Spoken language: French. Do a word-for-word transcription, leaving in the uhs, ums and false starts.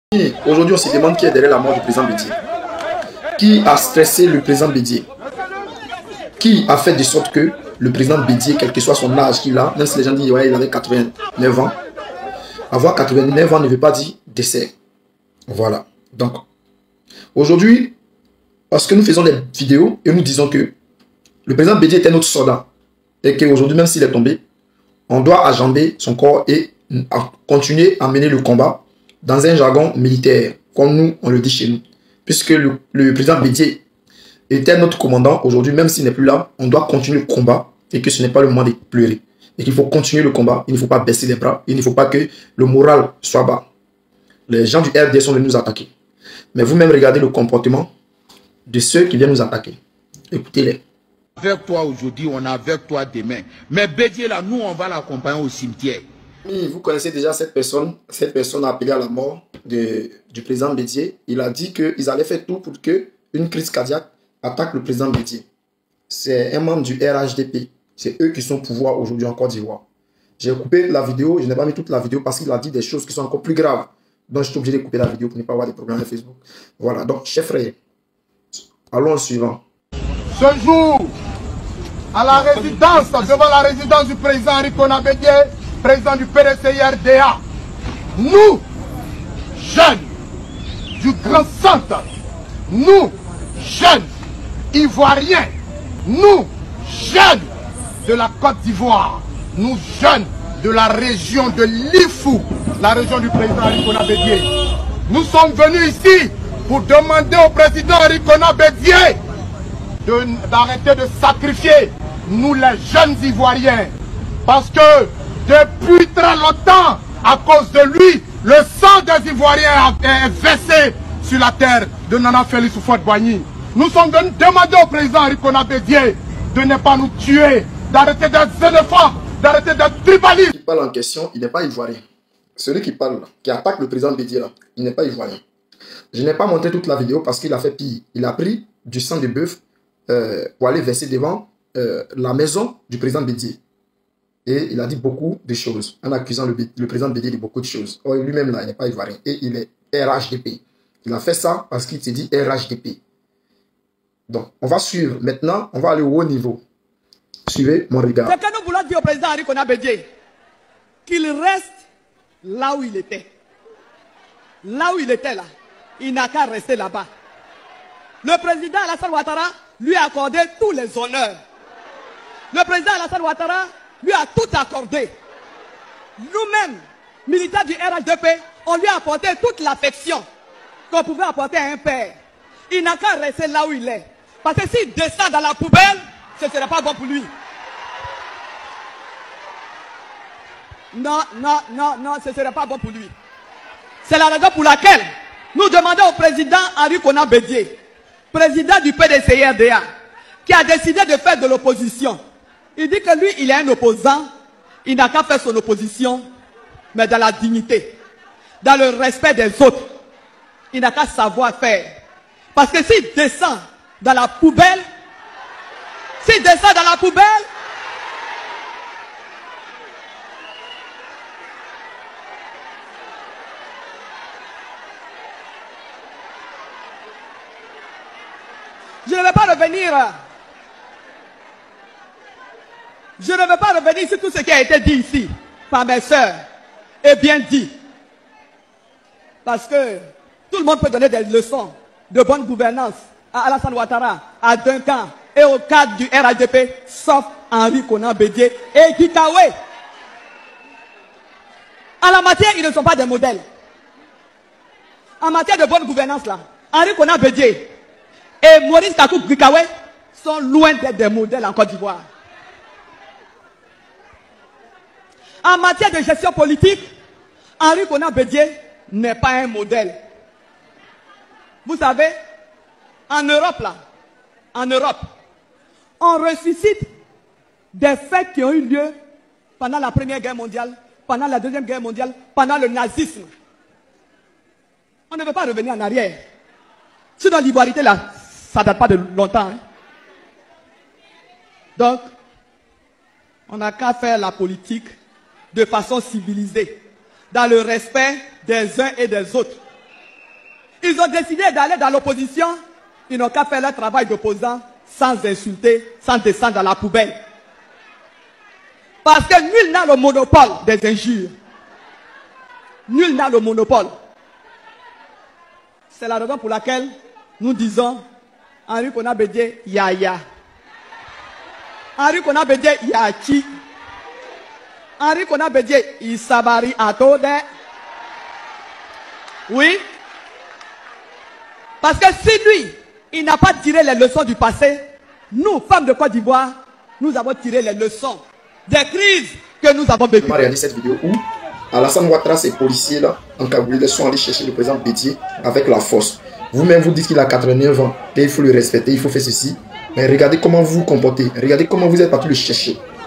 Aujourd'hui, on se demande qui est derrière la mort du président Bédié. Qui a stressé le président Bédié? Qui a fait de sorte que le président Bédié, quel que soit son âge qu'il a, même si les gens disent ouais, il avait quatre-vingt-neuf ans, avoir quatre-vingt-neuf ans ne veut pas dire décès. Voilà. Donc, aujourd'hui, parce que nous faisons des vidéos et nous disons que le président Bédié était notre soldat et qu'aujourd'hui, même s'il est tombé, on doit ajamber son corps et continuer à mener le combat dans un jargon militaire, comme nous, on le dit chez nous. Puisque le, le président Bédié était notre commandant, aujourd'hui, même s'il n'est plus là, on doit continuer le combat et que ce n'est pas le moment de pleurer. Et qu'il faut continuer le combat, il ne faut pas baisser les bras, il ne faut pas que le moral soit bas. Les gens du R D sont venus nous attaquer. Mais vous-même, regardez le comportement de ceux qui viennent nous attaquer. Écoutez-les. Avec toi aujourd'hui, on est avec toi demain. Mais Bédié, là, nous, on va l'accompagner au cimetière. Oui, vous connaissez déjà cette personne. Cette personne a appelé à la mort de, du président Bédié. Il a dit qu'ils allaient faire tout pour qu'une crise cardiaque attaque le président Bédié. C'est un membre du R H D P. C'est eux qui sont au pouvoir aujourd'hui en Côte d'Ivoire. J'ai coupé la vidéo. Je n'ai pas mis toute la vidéo parce qu'il a dit des choses qui sont encore plus graves. Donc, je suis obligé de couper la vidéo pour ne pas avoir des problèmes de Facebook. Voilà. Donc, chers frères, allons au suivant. Ce jour, à la résidence, devant la résidence du président Henri Konan Bédié, président du P D C I R D A, nous, jeunes du Grand Centre, nous, jeunes Ivoiriens, nous, jeunes de la Côte d'Ivoire, nous, jeunes de la région de l'Ifou, la région du président Henri Konan Bédié, nous sommes venus ici pour demander au président Henri Konan Bédié d'arrêter de, de sacrifier nous les jeunes Ivoiriens. Parce que depuis très longtemps, à cause de lui, le sang des Ivoiriens est versé sur la terre de Nana Félix Houphouët-Boigny. Nous sommes venus demander au président Henri Konan Bédié de ne pas nous tuer, d'arrêter d'être xénophobes, d'arrêter d'être tribalistes. Qui parle en question, il n'est pas ivoirien. Celui qui parle, qui attaque le président Bédié là, il n'est pas ivoirien. Je n'ai pas montré toute la vidéo parce qu'il a fait pire. Il a pris du sang de bœuf euh, pour aller verser devant euh, la maison du président Bédié. Et il a dit beaucoup de choses, en accusant le, le président Bédié de beaucoup de choses. Or, lui-même là, il n'est pas ivoirien. Et il est R H D P. Il a fait ça parce qu'il s'est dit R H D P. Donc, on va suivre. Maintenant, on va aller au haut niveau. Suivez mon regard. C'est que nous voulons dire au président Henri Konan Bédié qu'il reste là où il était. Là où il était là. Il n'a qu'à rester là-bas. Le président Alassane Ouattara lui a accordé tous les honneurs. Le président Alassane Ouattara lui a tout accordé. Nous-mêmes, militaires du R H D P, on lui a apporté toute l'affection qu'on pouvait apporter à un père. Il n'a qu'à rester là où il est. Parce que s'il descend dans la poubelle, ce ne serait pas bon pour lui. Non, non, non, non, ce ne serait pas bon pour lui. C'est la raison pour laquelle nous demandons au président Henri Konan Bédié, président du P D C I R D A, qui a décidé de faire de l'opposition. Il dit que lui, il est un opposant. Il n'a qu'à faire son opposition, mais dans la dignité, dans le respect des autres. Il n'a qu'à savoir faire. Parce que s'il descend dans la poubelle, s'il descend dans la poubelle, je ne vais pas revenir. Je ne vais pas revenir sur tout ce qui a été dit ici par mes soeurs. Et bien dit. Parce que tout le monde peut donner des leçons de bonne gouvernance à Alassane Ouattara, à Duncan et au cadre du R H D P, sauf Henri Konan Bédié et Gikawe. En la matière, ils ne sont pas des modèles. En matière de bonne gouvernance, là, Henri Konan Bédié et Maurice Kakou Gikawe sont loin d'être des modèles en Côte d'Ivoire. En matière de gestion politique, Henri Konan Bédié n'est pas un modèle. Vous savez, en Europe, là, en Europe, on ressuscite des faits qui ont eu lieu pendant la Première Guerre mondiale, pendant la Deuxième Guerre mondiale, pendant le nazisme. On ne veut pas revenir en arrière. Sinon, l'ivoirité, là, ça ne date pas de longtemps. Hein. Donc, on n'a qu'à faire la politique de façon civilisée, dans le respect des uns et des autres. Ils ont décidé d'aller dans l'opposition. Ils n'ont qu'à faire leur travail d'opposant sans insulter, sans descendre dans la poubelle. Parce que nul n'a le monopole des injures. Nul n'a le monopole. C'est la raison pour laquelle nous disons Henri Konan Bédié Yaya. Henri Konan Bédié Yachi. Henri Konan Bédié Isabari Atode. Oui. Parce que si lui, il n'a pas tiré les leçons du passé, nous, femmes de Côte d'Ivoire, nous avons tiré les leçons des crises que nous avons vécues. On va regarder cette vidéo où Alassane Ouattara, ces policiers-là, encagoulés, sont allés chercher le président Bédié avec la force. Vous-même, vous dites qu'il a quatre-vingt-neuf ans, qu'il faut le respecter, il faut faire ceci. Mais regardez comment vous vous comportez, regardez comment vous êtes partis le chercher.